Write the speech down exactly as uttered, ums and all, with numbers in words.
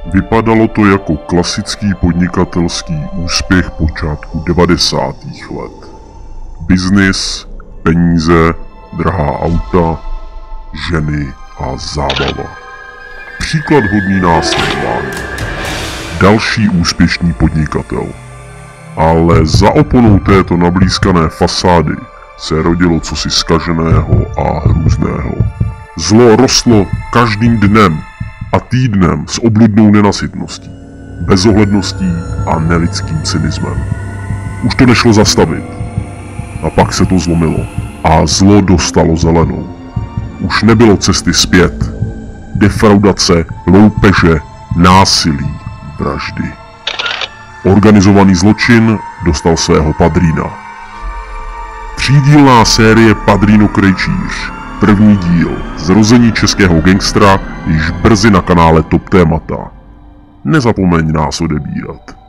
Vypadalo to jako klasický podnikatelský úspěch počátku devadesátých let. Biznis, peníze, drahá auta, ženy a zábava. Příklad hodný následování. Další úspěšný podnikatel. Ale za oponou této nablízkané fasády se rodilo cosi zkaženého a hrůzného. Zlo rostlo každým dnem a týdnem s obludnou nenasytností, bezohledností a nelidským cynismem. Už to nešlo zastavit. A pak se to zlomilo a zlo dostalo zelenou. Už nebylo cesty zpět. Defraudace, loupeže, násilí, vraždy. Organizovaný zločin dostal svého padrýna. Třídílná série Padrino Krejčíř. První díl. Zrození českého gangstra již brzy na kanále Top Témata. Nezapomeň nás odebírat.